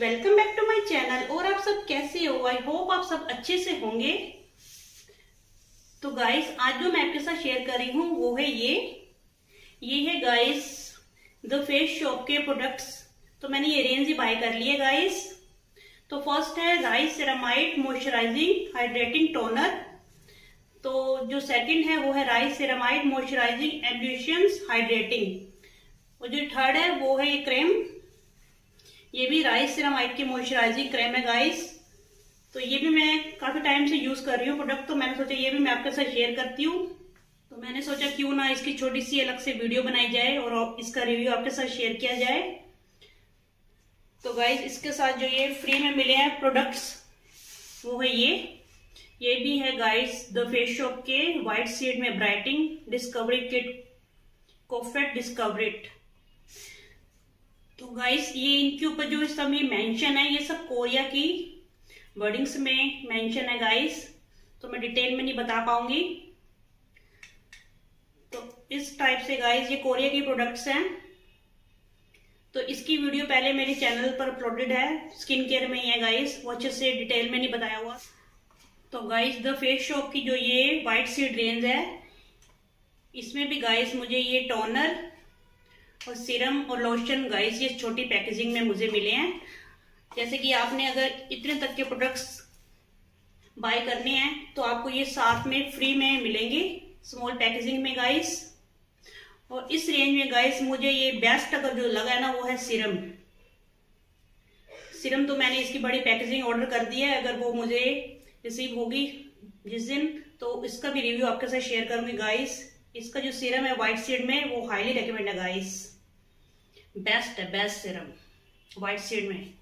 Welcome back to my channel. और आप सब कैसे हो? आई होप आप सब अच्छे से होंगे। तो गाइस आज जो मैं आपके साथ शेयर कर रही हूँ वो है ये है गाइस द फेस शॉप के प्रोडक्ट्स। तो मैंने ये रेंज ही बाय कर ली है गाइस। तो फर्स्ट है rice ceramide moisturising hydrating toner. तो जो सेकंड है वो है rice ceramide moisturising emulsions hydrating. और जो थर्ड है वो है ये क्रीम, ये भी राइस सेरामाइड की मॉइस्चराइजिंग क्रीम है गाइस। तो ये भी मैं काफी टाइम से यूज कर रही हूँ प्रोडक्ट, तो मैंने सोचा ये भी मैं आपके साथ शेयर करती हूँ। तो मैंने सोचा क्यों ना इसकी छोटी सी अलग से वीडियो बनाई जाए और इसका रिव्यू आपके साथ शेयर किया जाए। तो गाइस इसके साथ जो ये फ्री में मिले हैं प्रोडक्ट्स वो है ये भी है गाइस द फेस शॉप के व्हाइट सीड में ब्राइटिंग डिस्कवरी किट कोफेट डिस्कवरिट। तो गाइस ये इनके ऊपर जो सब ये मेंशन है ये सब कोरिया की वर्डिंग्स में मेंशन है गाइस, तो मैं डिटेल में नहीं बता पाऊंगी। तो इस टाइप से गाइस ये कोरिया की प्रोडक्ट्स हैं। तो इसकी वीडियो पहले मेरे चैनल पर अपलोडेड है, स्किन केयर में ही है गाइस, वो अच्छे से डिटेल में नहीं बताया हुआ। तो गाइस द फेस शॉप की जो ये व्हाइट सीड रेंज है इसमें भी गाइस मुझे ये टोनर और सीरम और लोशन गाइस ये छोटी पैकेजिंग में मुझे मिले हैं। जैसे कि आपने अगर इतने तक के प्रोडक्ट्स बाय करने हैं तो आपको ये साथ में फ्री में मिलेंगे स्मॉल पैकेजिंग में गाइस। और इस रेंज में गाइस मुझे ये बेस्ट अगर जो लगा है ना वो है सीरम। तो मैंने इसकी बड़ी पैकेजिंग ऑर्डर कर दी है, अगर वो मुझे रिसीव होगी जिस दिन तो इसका भी रिव्यू आपके साथ शेयर करूंगी गाइस। इसका जो सीरम है व्हाइट सीड में वो हाईली रिकमेंड है गाइस, बेस्ट है, बेस्ट सीरम व्हाइट सीड में।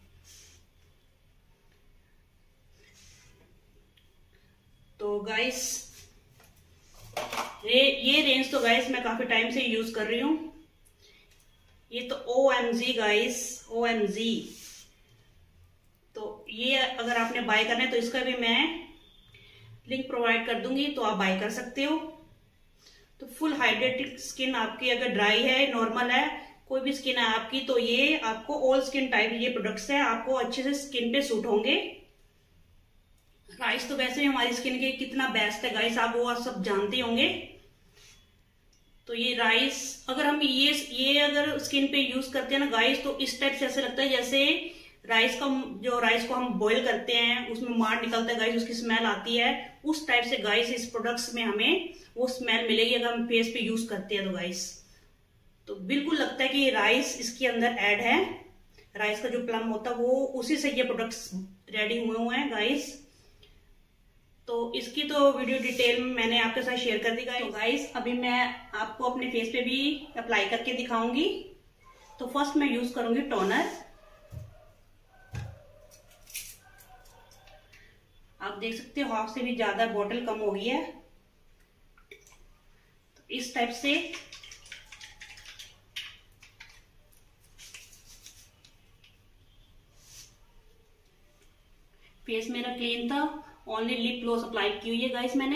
तो गाइस ये रेंज तो गाइस मैं काफी टाइम से यूज कर रही हूं। ये तो OMG गाइस, OMG। तो ये अगर आपने बाय करना है तो इसका भी मैं लिंक प्रोवाइड कर दूंगी, तो आप बाय कर सकते हो। तो फुल हाइड्रेटेड स्किन आपकी अगर ड्राई है, नॉर्मल है, कोई भी स्किन है आपकी, तो ये आपको ऑल स्किन टाइप ये प्रोडक्ट्स है, आपको अच्छे से स्किन पे सूट होंगे। राइस तो वैसे ही हमारी स्किन के कितना बेस्ट है गाइस, आप वो सब जानते होंगे। तो ये राइस अगर हम ये अगर स्किन पे यूज करते हैं ना गाइस तो इस टाइप से ऐसे लगता है जैसे राइस को हम बॉईल करते हैं उसमें मार निकलता है गाइस, उसकी स्मेल आती है, उस टाइप से गाइस इस प्रोडक्ट्स में हमें वो स्मेल मिलेगी अगर हम फेस पे यूज करते हैं तो गाइस। तो बिल्कुल लगता है कि राइस इसके अंदर ऐड है, राइस का जो प्लम होता है वो उसी से ये प्रोडक्ट्स रेडी हुए हैं गाइस। तो इसकी तो वीडियो डिटेल में मैंने आपके साथ शेयर कर दी गाइस। तो गाइस अभी मैं आपको अपने फेस पे भी अप्लाई करके दिखाऊंगी। तो फर्स्ट मैं यूज करूंगी टोनर। आप देख सकते हो हाफ से भी ज्यादा बोतल कम हो गई है। तो इस टाइप से फेस मेरा क्लीन था, ओनली लिप ग्लॉस अप्लाई की हुई है गाइस मैंने।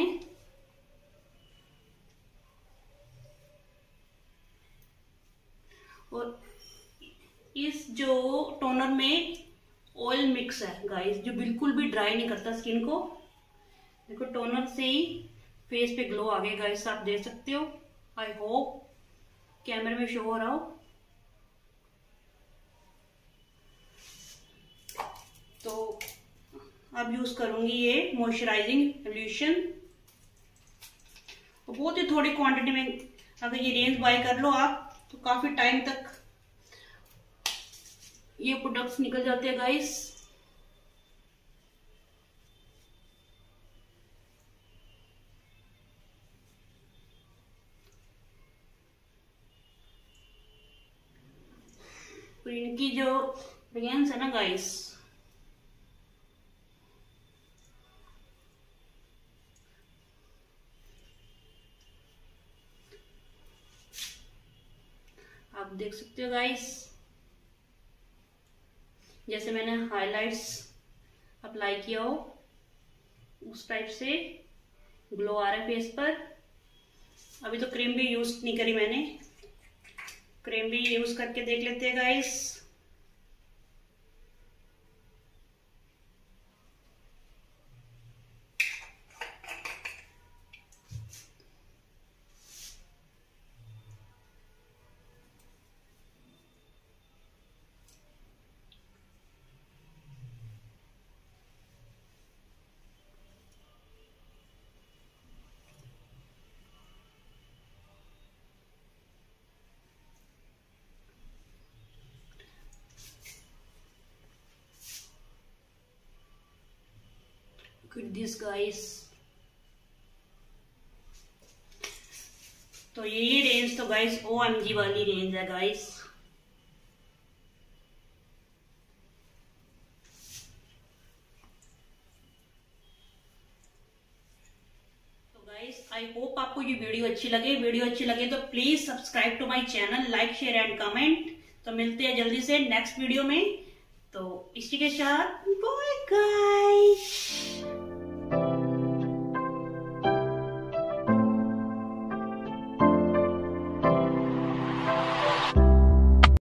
और इस जो टोनर में ऑयल मिक्स है गाइस, जो बिल्कुल भी ड्राई नहीं करता स्किन को। देखो टोनर से ही फेस पे ग्लो आ गया गाइस, आप देख सकते हो। आई होप कैमरे में शो हो रहा हो। तो अब यूज करूंगी ये मॉइस्चराइजिंग एब्ल्यूशन। बहुत ही थोड़ी क्वांटिटी में अगर ये रेंज बाय कर लो आप तो काफी टाइम तक ये प्रोडक्ट्स निकल जाते हैं गाइस। और इनकी जो रेंज है ना गाइस आप देख सकते हो गाइस, जैसे मैंने हाइलाइट्स अप्लाई किया हो उस टाइप से ग्लो आ रहा है फेस पर। अभी तो क्रीम भी यूज नहीं करी मैंने, क्रीम भी यूज करके देख लेते हैं गाइस। at this guys। तो ये रेंज तो गाइस OMG वाली रेंज है गाइस। आई होप आपको ये वीडियो अच्छी लगे तो please subscribe to my channel, like share and comment. तो मिलते हैं जल्दी से नेक्स्ट वीडियो में। तो इसी के साथ बाय गाइस।